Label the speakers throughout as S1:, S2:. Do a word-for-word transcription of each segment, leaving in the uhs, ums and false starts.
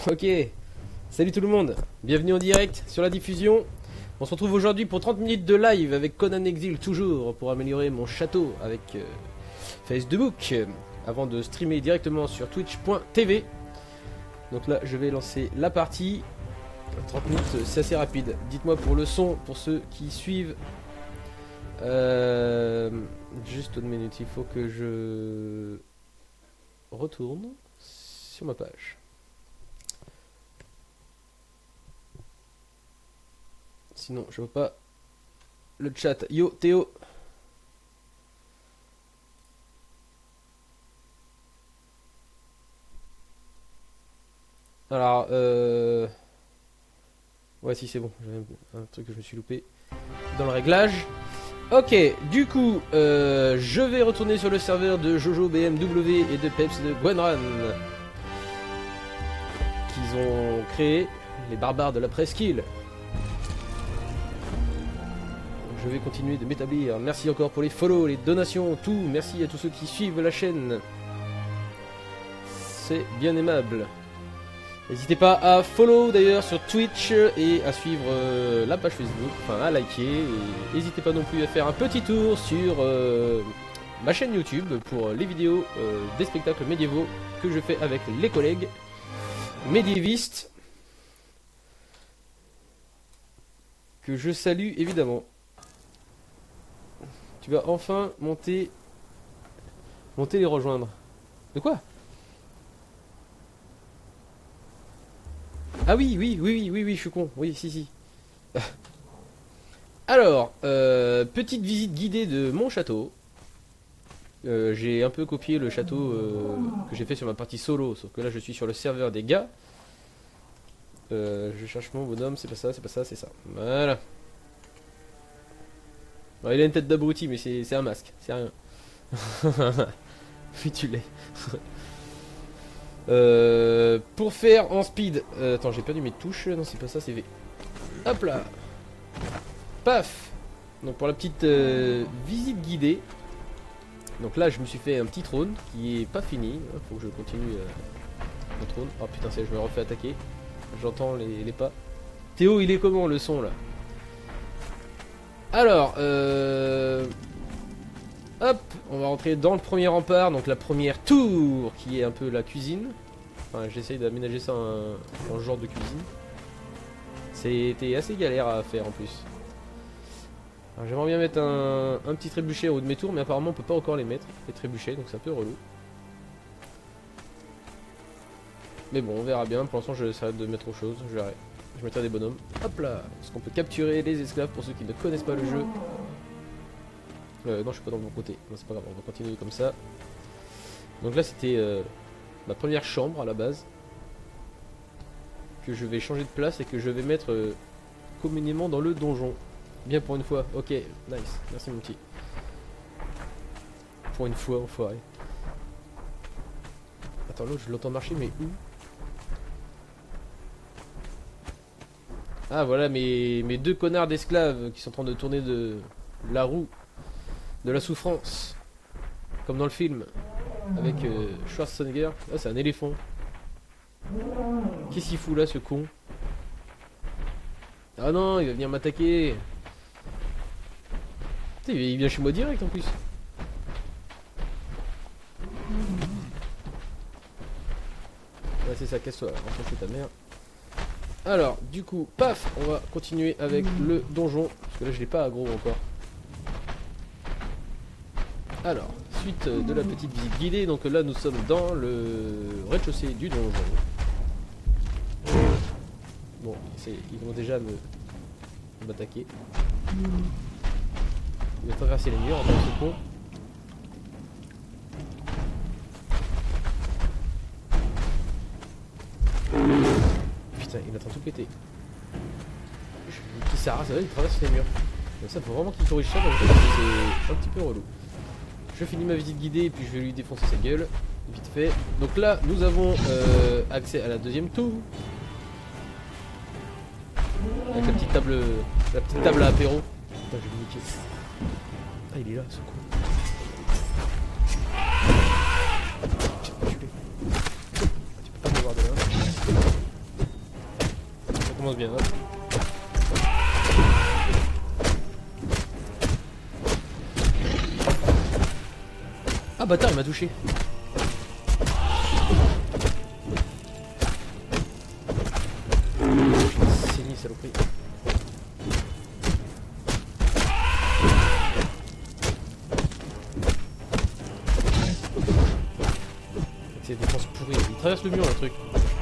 S1: Ok, salut tout le monde, bienvenue en direct sur la diffusion. On se retrouve aujourd'hui pour trente minutes de live avec Conan Exil toujours pour améliorer mon château avec euh, Facebook euh, avant de streamer directement sur twitch point t v. Donc là je vais lancer la partie. Trente minutes c'est assez rapide. Dites-moi pour le son, pour ceux qui suivent. Euh, juste une minute, il faut que je retourne sur ma page. Sinon je vois pas le chat. Yo Théo. Alors euh... ouais si c'est bon, j'avais un truc que je me suis loupé dans le réglage. Ok, du coup euh, je vais retourner sur le serveur de Jojo B M W et de Peps de Gwenran qu'ils ont créé, les barbares de la presqu'île. Je vais continuer de m'établir. Merci encore pour les follow, les donations, tout. Merci à tous ceux qui suivent la chaîne. C'est bien aimable. N'hésitez pas à follow d'ailleurs sur Twitch et à suivre euh, la page Facebook, enfin à liker. N'hésitez pas non plus à faire un petit tour sur euh, ma chaîne YouTube pour les vidéos euh, des spectacles médiévaux que je fais avec les collègues médiévistes. Que je salue évidemment. Tu vas enfin monter monter les rejoindre. De quoi? Ah oui, oui, oui, oui, oui, oui, je suis con. Oui, si, si. Alors, euh, petite visite guidée de mon château. Euh, j'ai un peu copié le château euh, que j'ai fait sur ma partie solo, sauf que là je suis sur le serveur des gars. Euh, je cherche mon bonhomme, c'est pas ça, c'est pas ça, c'est ça. Voilà. Alors, il a une tête d'abruti, mais c'est un masque, c'est rien. Puis tu l'es. euh, pour faire en speed. Euh, attends, j'ai perdu mes touches. Non, c'est pas ça, c'est V. Hop là. Paf. Donc, pour la petite euh, visite guidée. Donc là, je me suis fait un petit trône qui est pas fini. Faut que je continue euh, mon trône. Oh putain, je me refais attaquer. J'entends les, les pas. Théo, il est comment le son là? Alors, euh... hop, on va rentrer dans le premier rempart, donc la première tour, qui est un peu la cuisine. Enfin, j'essaye d'aménager ça en, en genre de cuisine. C'était assez galère à faire en plus. J'aimerais bien mettre un, un petit trébuchet au haut de mes tours, mais apparemment on peut pas encore les mettre, les trébuchets, donc c'est un peu relou. Mais bon, on verra bien, pour l'instant je essaierai de mettre autre chose, je verrai. Je mettrai des bonhommes. Hop là. Est-ce qu'on peut capturer les esclaves pour ceux qui ne connaissent pas le jeu? euh, Non, je suis pas dans le bon côté. Non, c'est pas grave, on va continuer comme ça. Donc là, c'était euh, ma première chambre à la base. Que je vais changer de place et que je vais mettre euh, communément dans le donjon. Bien pour une fois. Ok, nice. Merci mon petit. Pour une fois, enfoiré. Attends, l'autre, je l'entends marcher, mais où? Ah voilà mes, mes deux connards d'esclaves qui sont en train de tourner de la roue de la souffrance. Comme dans le film. Avec euh, Schwarzenegger. Ah c'est un éléphant. Qu'est-ce qu'il fout là ce con? Ah non il va venir m'attaquer. Il vient chez moi direct en plus. Ouais c'est ça, casse-toi, enfoncer ta mère. Alors, du coup, paf, on va continuer avec le donjon. Parce que là, je l'ai pas aggro encore. Alors, suite de la petite visite guidée. Donc là, nous sommes dans le rez-de-chaussée du donjon. Bon, ils vont déjà me m'attaquer. Il va traverser les murs en tant que con. Putain, il est en train de tout péter. Qui s'arrache, il traverse les murs. Donc ça, faut vraiment qu'il corrige ça, parce que c'est un petit peu relou. Je finis ma visite guidée et puis je vais lui défoncer sa gueule. Vite fait. Donc là, nous avons euh, accès à la deuxième tour. Avec la petite table, la petite table à apéro. Putain, je vais me niquer. Ah, il est là, ce con. Tu peux pas me voir de là. commence bien. Hein. Ah bâtard, il m'a touché. C'est ni saloperie. C'est des défenses pourries. Il traverse le mur, le truc.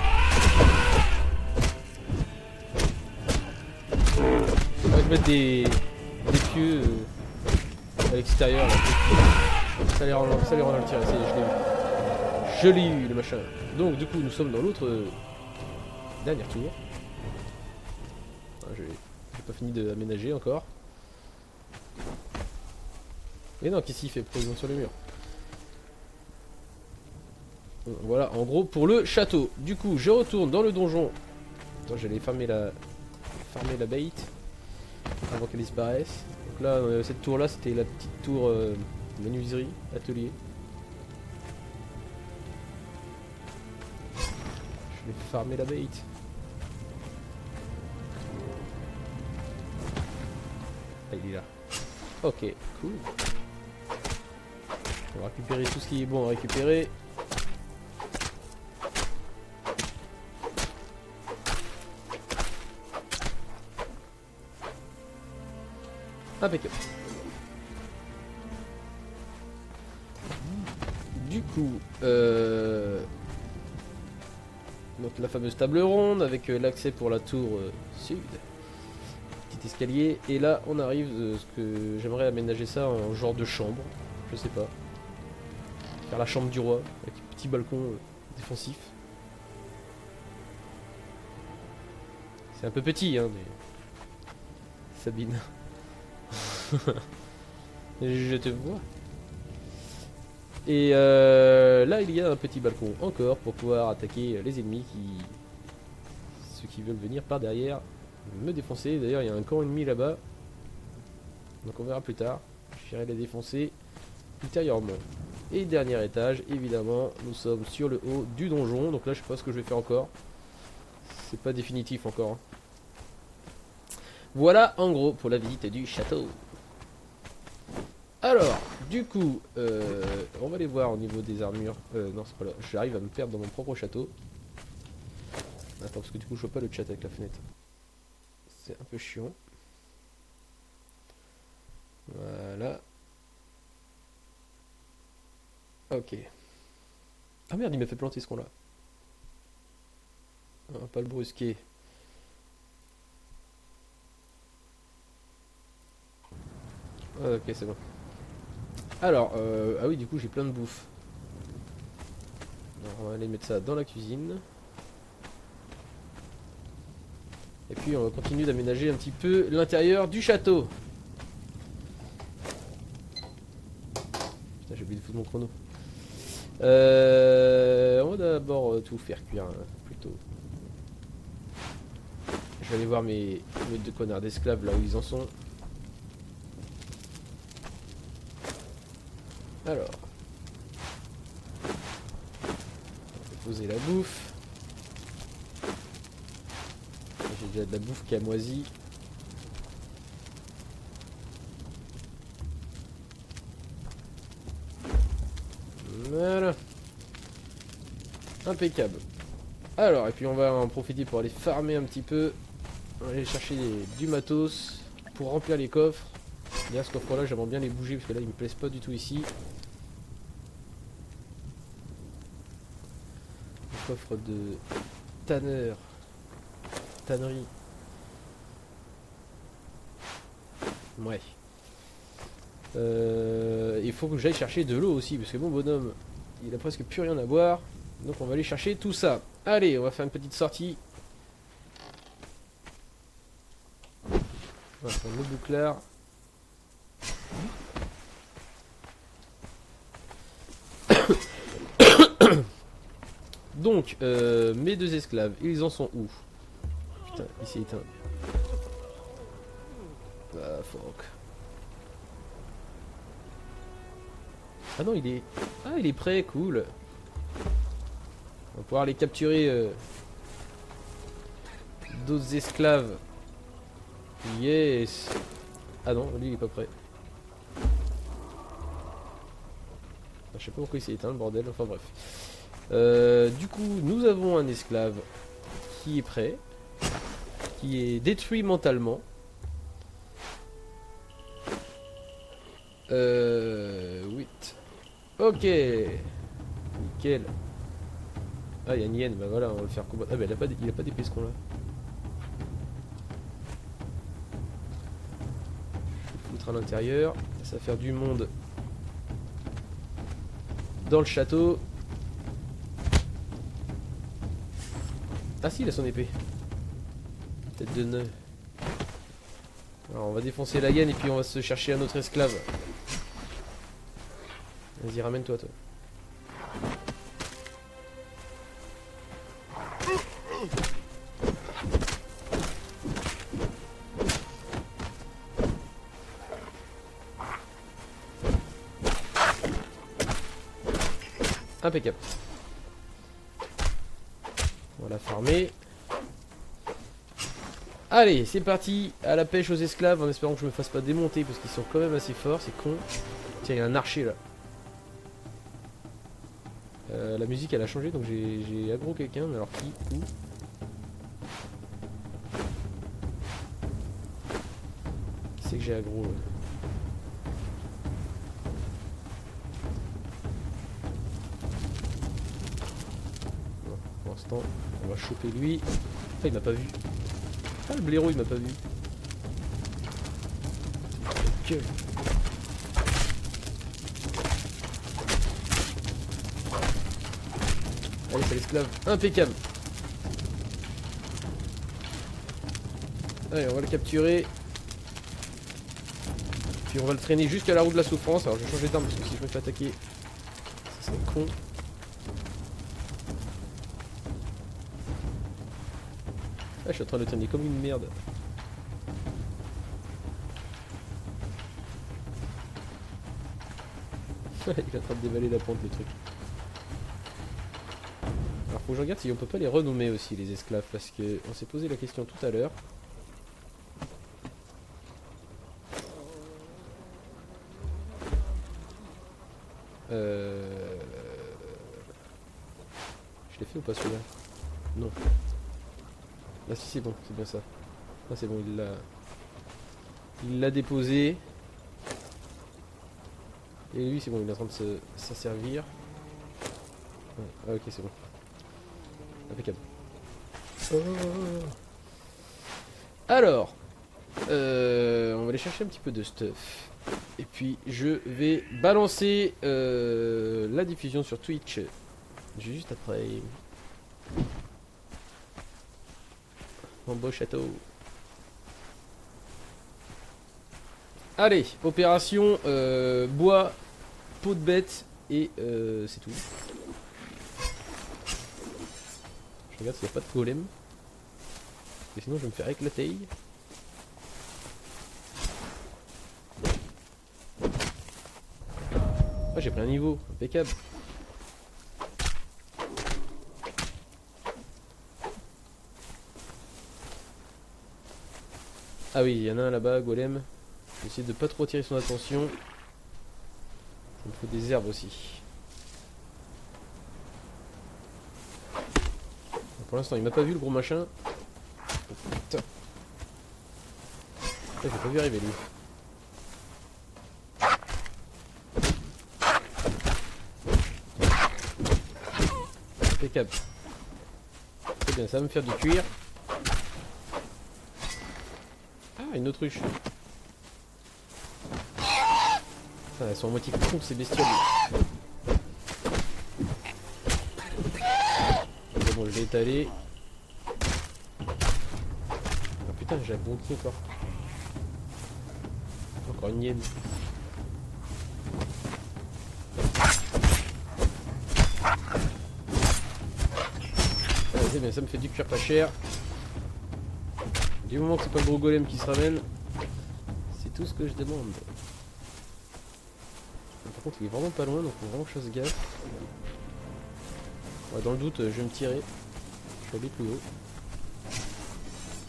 S1: On va mettre des, des pieux euh, à l'extérieur. Ça les rend, ça les rend dans le tir. Je l'ai eu. Je l'ai eu, le machin. Donc, du coup, nous sommes dans l'autre euh, dernier tour. Ah, j'ai pas fini d'aménager encore. Mais non, qu'est-ce qu'il fait? Pourquoi il monte sur le mur? Voilà, en gros, pour le château. Du coup, je retourne dans le donjon. Attends, j'allais farmer la... farmer la bait avant qu'elle disparaisse. Donc là, euh, cette tour-là, c'était la petite tour euh, menuiserie, atelier. Je vais farmer la bait. Ah, il est là. Ok, cool. On va récupérer tout ce qui est bon à récupérer. Impeccable. Du coup, euh... donc la fameuse table ronde avec euh, l'accès pour la tour euh, sud. Petit escalier. Et là, on arrive euh, ce que j'aimerais aménager ça en genre de chambre. Je sais pas. Faire la chambre du roi avec un petit balcon euh, défensif. C'est un peu petit, hein, mais Sabine. Je te vois. Et euh, là il y a un petit balcon encore pour pouvoir attaquer les ennemis qui... ceux qui veulent venir par derrière me défoncer. D'ailleurs il y a un camp ennemi là-bas. Donc on verra plus tard. J'irai les défoncer ultérieurement. Et dernier étage, évidemment, nous sommes sur le haut du donjon. Donc là je sais pas ce que je vais faire encore. C'est pas définitif encore. Hein. Voilà en gros pour la visite du château. Alors, du coup, euh, on va aller voir au niveau des armures. Euh, non, c'est pas là. J'arrive à me perdre dans mon propre château. Attends, parce que du coup, je vois pas le chat avec la fenêtre. C'est un peu chiant. Voilà. Ok. Ah merde, il m'a fait planter ce con là. Ah, pas le brusquer. Ah, ok, c'est bon. Alors, euh, ah oui, du coup, j'ai plein de bouffe. Alors, on va aller mettre ça dans la cuisine. Et puis, on va continuer d'aménager un petit peu l'intérieur du château. Putain, j'ai oublié de foutre mon chrono. Euh, on va d'abord tout faire cuire, hein, plutôt. Je vais aller voir mes, mes deux connards d'esclaves là où ils en sont. Alors, on va poser la bouffe. J'ai déjà de la bouffe qui a moisi. Voilà. Impeccable. Alors, et puis on va en profiter pour aller farmer un petit peu. On va aller chercher du matos pour remplir les coffres. Là, ce coffre là, j'aimerais bien les bouger parce que là, ils me plaisent pas du tout ici. Coffre de tanneur, tannerie. Ouais. Euh, il faut que j'aille chercher de l'eau aussi parce que mon bonhomme, il a presque plus rien à boire. Donc on va aller chercher tout ça. Allez, on va faire une petite sortie. On va prendre le bouclard. Donc, euh, mes deux esclaves, ils en sont où? Putain, il s'est éteint. Ah, fuck. Ah non, il est... Ah, il est prêt, cool. On va pouvoir les capturer euh, d'autres esclaves. Yes. Ah non, lui il est pas prêt. Je sais pas pourquoi il s'est éteint le bordel, enfin bref. Euh, du coup, nous avons un esclave qui est prêt, qui est détruit mentalement. Euh, huit. Ok. Nickel. Ah, il y a une hyène, bah voilà, on va le faire combattre. Ah, bah il a pas, il a pas d'épée ce con là. Je vais foutre à l'intérieur. Ça va faire du monde dans le château. Ah si, il a son épée. Tête de nœud. Alors on va défoncer la hyène et puis on va se chercher un autre esclave. Vas-y, ramène-toi toi. Impeccable. On va la farmer. Allez, c'est parti à la pêche aux esclaves en espérant que je me fasse pas démonter parce qu'ils sont quand même assez forts, c'est con. Tiens, il y a un archer là. Euh, la musique elle a changé donc j'ai aggro quelqu'un, mais alors qui? Où? Qui c'est que j'ai aggro là? Non, pour l'instant, on va choper lui. Ah, il m'a pas vu. Ah, le blaireau il m'a pas vu. Que... Allez, c'est l'esclave. Impeccable. Allez, on va le capturer. Puis on va le traîner jusqu'à la roue de la souffrance. Alors je vais changer d'arme parce que si je me fais attaquer, ça serait con. Ah, je suis en train de le traîner comme une merde. Il est en train de dévaler la pente, le truc. Alors faut que je regarde si on peut pas les renommer aussi, les esclaves, parce que on s'est posé la question tout à l'heure. Euh... Je l'ai fait ou pas celui-là? Non. Là si c'est bon, c'est bien ça. Là c'est bon, il l'a... Il l'a déposé. Et lui c'est bon, il est en train de s'en servir. Ouais. Ah ok, c'est bon. Impeccable. Oh. Alors, euh, on va aller chercher un petit peu de stuff. Et puis je vais balancer euh, la diffusion sur Twitch juste après. Mon beau château. Allez, opération euh, bois, peau de bête et euh, c'est tout. Je regarde s'il n'y a pas de golem. Parce que sinon je vais me faire éclater. Oh, j'ai pris un niveau, impeccable. Ah oui, il y en a un là-bas, golem. Je vais essayer de pas trop attirer son attention. Il me faut des herbes aussi. Pour l'instant, il m'a pas vu le gros machin. Oh, putain. Putain, j'ai pas vu arriver lui. Impeccable. C'est bien, ça va me faire du cuir. Ah, une autruche. Putain, elles sont à moitié con ces bestioles. Bon, je vais étaler. Oh putain, j'ai abonné encore. Encore une hyène. Ah, c'est bien, ça me fait du cuir pas cher. Du moment que c'est pas le gros golem qui se ramène, c'est tout ce que je demande. Par contre, il est vraiment pas loin, donc faut vraiment que je fasse gaffe. Ouais, dans le doute, je vais me tirer. Je suis allé plus haut.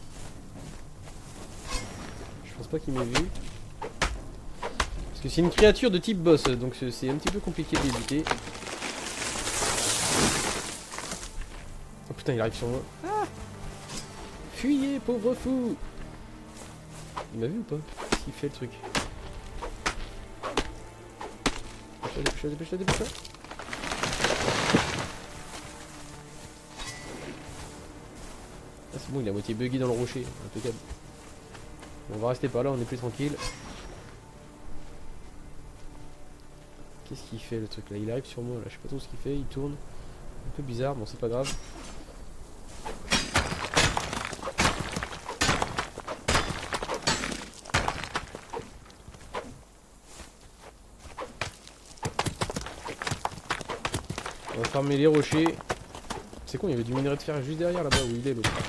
S1: pense pas qu'il m'ait vu. Parce que c'est une créature de type boss, donc c'est un petit peu compliqué de l'éviter. Oh putain, il arrive sur moi. Ah, fuyez, pauvre fou. Il m'a vu ou pas? Qu'est-ce qu'il fait le truc? Dépêche-toi, dépêche-toi, dépêche-toi, dépêche-toi. Ah c'est bon, il est à moitié buggy dans le rocher, impeccable. On va rester par là, on est plus tranquille. Qu'est-ce qu'il fait le truc là? Il arrive sur moi là, je sais pas trop ce qu'il fait, il tourne. Un peu bizarre, bon c'est pas grave. On va farmer les rochers. C'est con, il y avait du minerai de fer juste derrière là-bas où il est l'autre.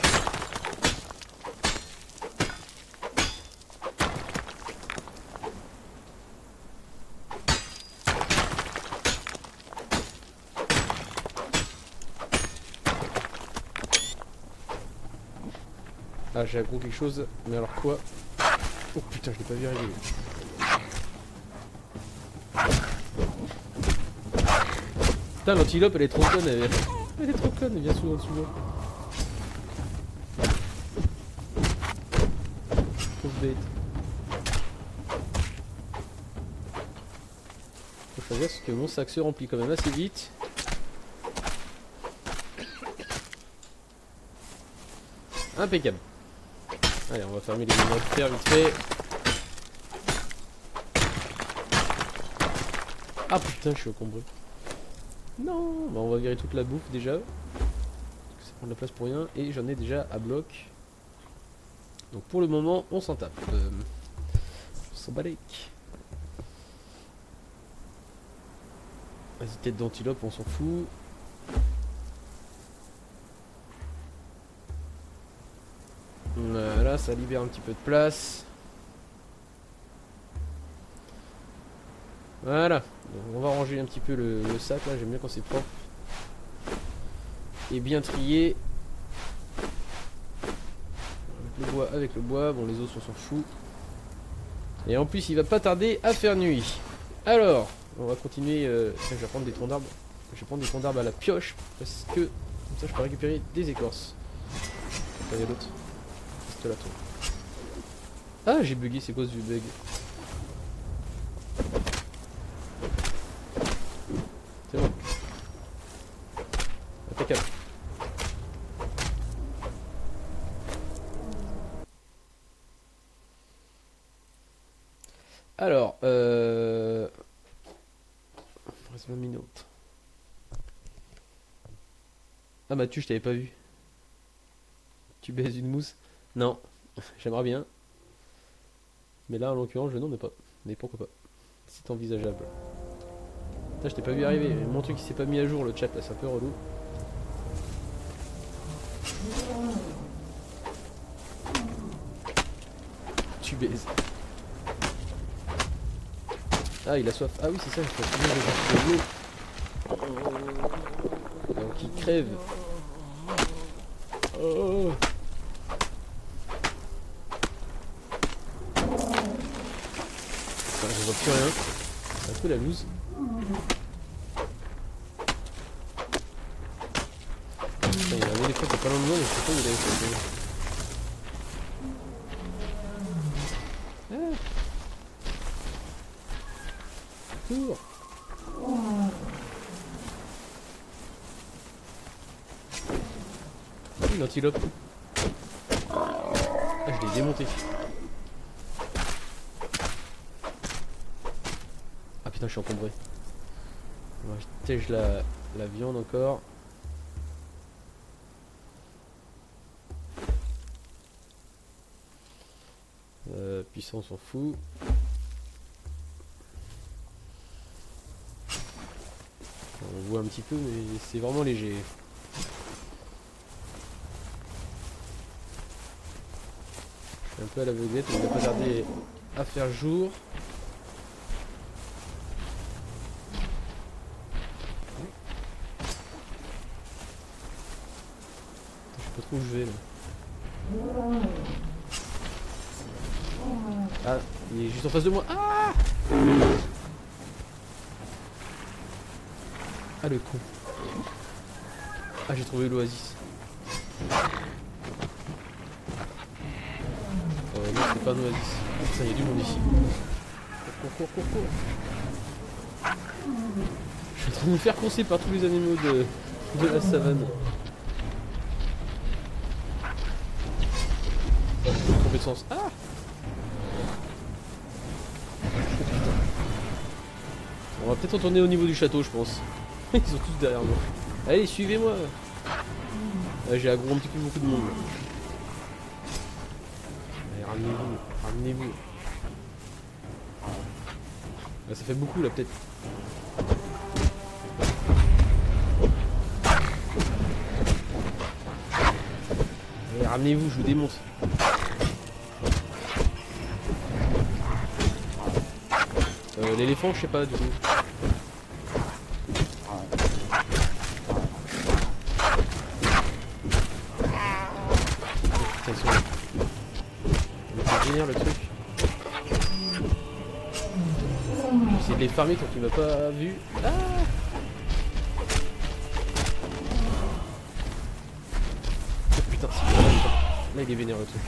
S1: Ah, j'ai aggro quelque chose, mais alors quoi? Oh putain, je l'ai pas vu arriver. Putain, l'antilope elle est trop conne, elle... elle est trop conne, elle vient souvent dessus moi. Pauvre bête. Faut choisir parce que mon sac se remplit quand même assez vite. Impeccable. Allez, on va fermer les minerais de fer vite fait. Ah putain, je suis encombré. Non, bah on va virer toute la bouffe déjà. Parce que ça prend de la place pour rien. Et j'en ai déjà à bloc. Donc pour le moment, on s'en tape. Euh, on s'en balèque. Vas-y, tête d'antilope, on s'en fout. Voilà, ça libère un petit peu de place. Voilà, donc on va ranger un petit peu le, le sac là, j'aime bien quand c'est propre. Et bien trié. Avec le bois, avec le bois, bon les os on s'en fout. Et en plus il va pas tarder à faire nuit. Alors, on va continuer, euh, je vais prendre des troncs d'arbres. Je vais prendre des troncs d'arbres à la pioche, parce que comme ça je peux récupérer des écorces. Regardez l'autre. Là, ah, j'ai bugué, c'est cause du bug. C'est bon. Impeccable. Alors, euh... il reste vingt minutes. Ah Mathieu, je t'avais pas vu. Tu baises une mousse? Non, j'aimerais bien. Mais là, en l'occurrence, je n'en ai pas. Mais pourquoi pas? C'est envisageable. Putain, je t'ai pas vu arriver. Mon truc, il s'est pas mis à jour, le chat, là, c'est un peu relou. Tu baises. Ah, il a soif. Ah oui, c'est ça, il faut finir de l'eau. Donc, il crève. Oh. Je vois plus rien, c'est un peu la loose. Putain, il y avait des fois qui étaient pas loin de moi, mais je sais pas où il avait fait. Ah. Cours. Une antilope. Ah, je l'ai démonté. Putain, je suis encombré. Moi, je tège la, la viande encore. Euh, puis ça, on s'en fout. On voit un petit peu, mais c'est vraiment léger. Je suis un peu à l'aveuglette, on va pas tarder à faire jour. Où je vais là. Ah, il est juste en face de moi. Ah Ah le con. Ah j'ai trouvé l'oasis. Oh non c'est pas un oasis. Ça y a du monde ici. Cours, cours, cours, cours. Je suis en train de me faire courser par tous les animaux de, de la savane. Je suis trompé de sens. Ah oh, putain. On va peut-être retourner au niveau du château je pense. Ils sont tous derrière moi. Allez suivez-moi. Ah, j'ai aggro un petit peu beaucoup de monde. Allez ramenez-vous. Ramenez-vous. Ah, ça fait beaucoup là peut-être. Allez ramenez-vous, je vous démonte. Euh, L'éléphant je sais pas du coup. Putain ils sont là. C'est génial le truc. J'essaie de les farmer tant qu'il m'a pas vu. Ah oh, putain, c'est là, là il est vénère le truc.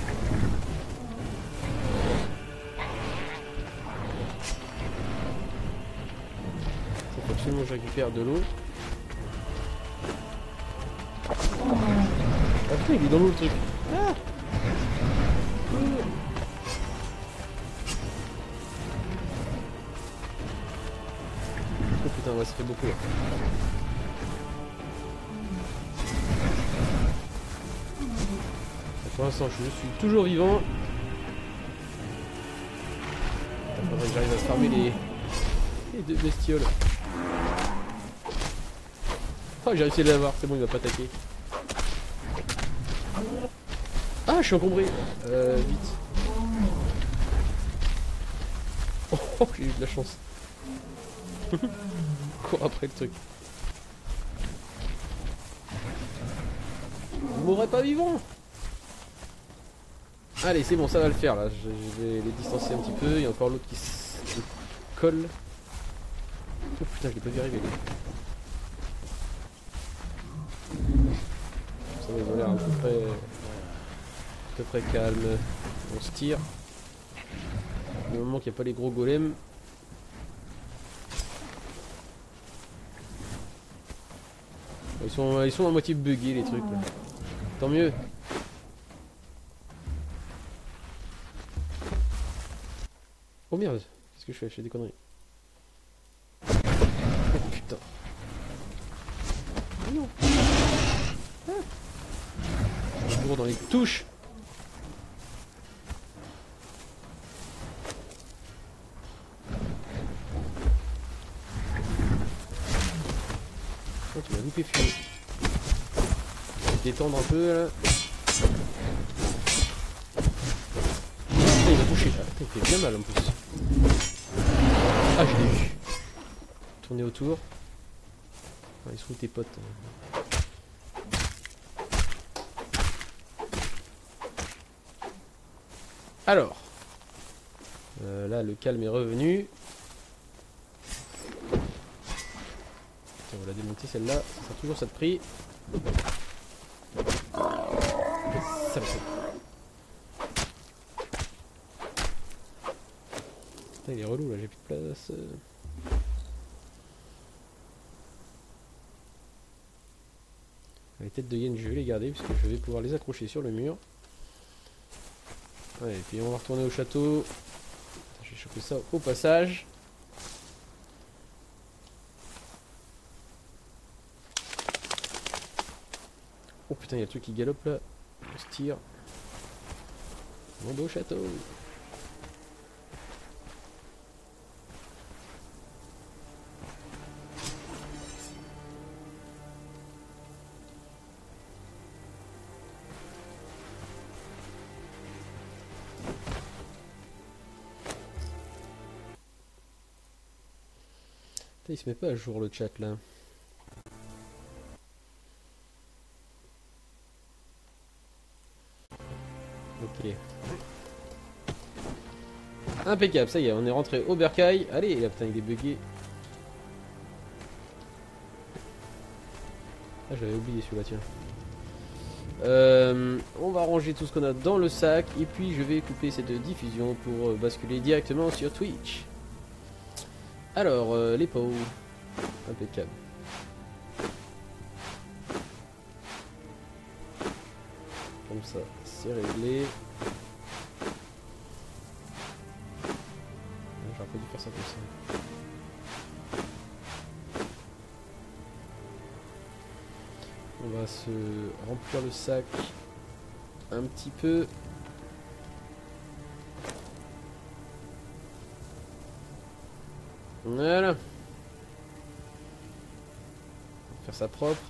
S1: Il faut absolument que je récupère de l'eau. Ah putain il est dans l'eau le truc. Ah oh putain ouais ça fait beaucoup là. Pour l'instant je suis toujours vivant. Il faudrait que j'arrive à farmer les... les deux bestioles. Oh j'ai réussi à l'avoir, c'est bon il va pas attaquer. Ah je suis encombré. Euh vite. Oh, oh j'ai eu de la chance. Cours après le truc. Vous mourrez pas vivant. Allez c'est bon ça va le faire là. Je, je vais les distancer un petit peu. Il y a encore l'autre qui se colle. Oh putain je l'ai pas vu arriver lui. Ça va ils ont l'air à peu près, à peu près calme. On se tire. Du moment qu'il n'y a pas les gros golems. Ils sont, ils sont à moitié buggés les trucs là. Tant mieux. Oh merde, qu'est-ce que je fais? Je fais des conneries. Oh putain. Oh non. Ah. Je bourre dans les touches. Oh tu m'as loupé fumer. Je vais détendre un peu là. Il m'a touché. Ah, il fait bien mal en plus. Ah, je l'ai vu. Tourner autour. Ah, ils sont où tes potes? Alors. Euh, là, le calme est revenu. Tiens, on va la démonter celle-là. Ça sera toujours ça de prix. Ça va être. Putain, il est relou là, j'ai plus de place. Les têtes de hyène, je vais les garder puisque je vais pouvoir les accrocher sur le mur. Ouais, et puis on va retourner au château. Je vais choper ça au passage. Oh putain, il y a le truc qui galope là. On se tire. Mon beau château. Il se met pas à jour le chat là. Ok. Impeccable, ça y est, on est rentré au bercail. Allez, là, putain, il est bugué. Ah, j'avais oublié celui-là, tiens. Euh, on va ranger tout ce qu'on a dans le sac. Et puis, je vais couper cette diffusion pour basculer directement sur Twitch. Alors, euh, les pots. Impeccable. Comme ça, c'est réglé. J'aurais pas dû faire ça comme ça. On va se remplir le sac un petit peu. Voilà. Faire ça propre.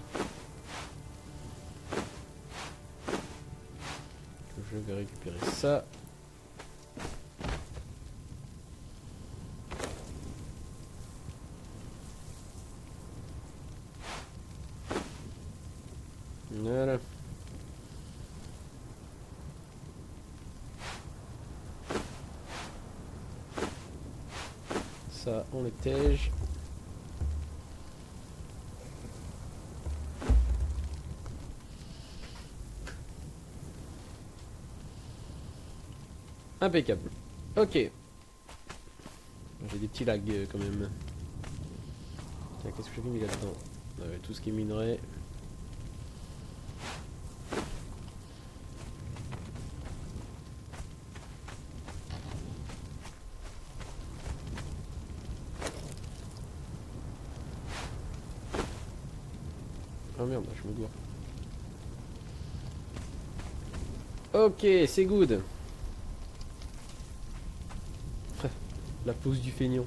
S1: Je vais récupérer ça. Voilà. Ça, on les tège. Impeccable. Ok. J'ai des petits lags euh, quand même. Tiens, qu'est-ce que j'ai mis là-dedans? euh, Tout ce qui est minerai. Oh merde, je me dois. Ok, c'est good. La pause du feignant.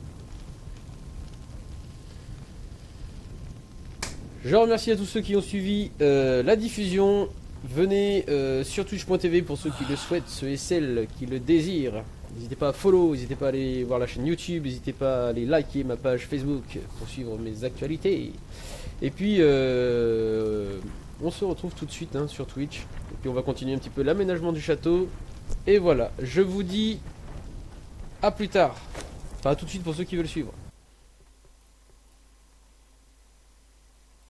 S1: Je remercie à tous ceux qui ont suivi euh, la diffusion. Venez euh, sur twitch point t v pour ceux qui le souhaitent, ceux et celles qui le désirent. N'hésitez pas à follow, n'hésitez pas à aller voir la chaîne YouTube, n'hésitez pas à aller liker ma page Facebook pour suivre mes actualités. Et puis euh, on se retrouve tout de suite hein, sur Twitch. Et puis on va continuer un petit peu l'aménagement du château. Et voilà, je vous dis à plus tard. Enfin à tout de suite pour ceux qui veulent suivre.